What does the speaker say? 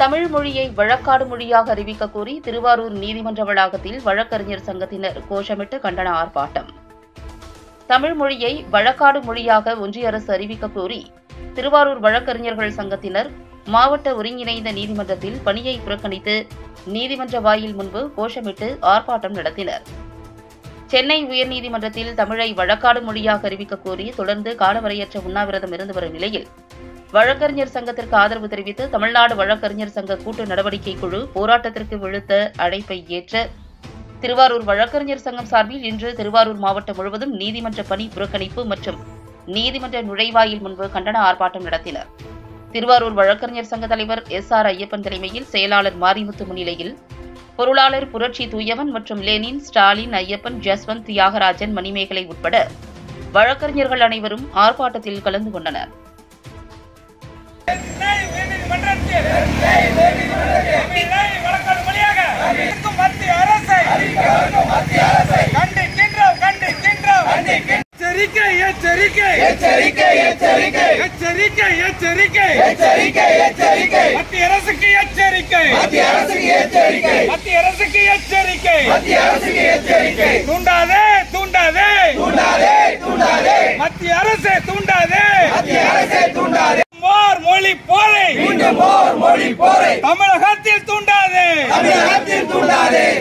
தமிழ் மொழியை வழக்காடு மொழியாக அறிவிக்க கோரி திருவாரூர் நீதிமன்ற வளாகத்தில் வழக்கறிஞர் சங்கத்தினர் கோஷமிட்டு கண்டன ஆர்ப்பாட்டம். தமிழ் மொழியை வழக்காடு மொழியாக ஒன்றிய அரசு அறிவிக்க கோரி திருவாரூர் வழக்கறிஞர்கள் சங்கத்தினர் மாவட்ட ஒருங்கிணைந்த நீதிமன்றத்தில் பணியை புறக்கணித்து நீதிமன்ற வாயில் முன்பு கோஷமிட்டு ஆர்ப்பாட்டம் நடத்தினர். சென்னை உயர்நீதிமன்றத்தில் தமிழை வழக்காடு மொழியாக அறிவிக்க கோரி தொடர்ந்து காலவரையற்ற உண்ணாவிரதம் இருந்து வரும் நிலையில் வழக்கறிஞர் சங்கத்திற்கு ஆதரவு தெரிவித்து தமிழ்நாடு வழக்கறிஞர் சங்க கூட்டு நடவடிக்கை குழு போராட்டத்திற்கு விடுத்த அழைப்பை ஏற்ற திருவாரூர் வழக்கறிஞர் சங்கம் சார்பில் இன்று திருவாரூர் மாவட்டம் முழுவதும் நீதிமன்ற பணி புறக்கணிப்பு மற்றும் நீதிமன்ற நுழைவாயில் முன்பு கண்டன ஆர்ப்பாட்டம் நடத்தினர். திருவாரூர் வழக்கறிஞர் சங்க தலைவர் SR ஐயப்பன் தலைமையில் செயலாளர் மாரிமுத்து முன்னிலையில் பொருளாளர் புரட்சி தூயவன் மற்றும் லெனின், ஸ்டாலின், ஐயப்பன், ஜஸ்வந்த், தியாகராஜன், மணிமேகலை உட்பட வழக்கறிஞர்கள் அனைவரும் ஆர்ப்பாட்டத்தில் கலந்து கொண்டனர். மொழி போரை தமிழகத்தில் தூண்டாதே.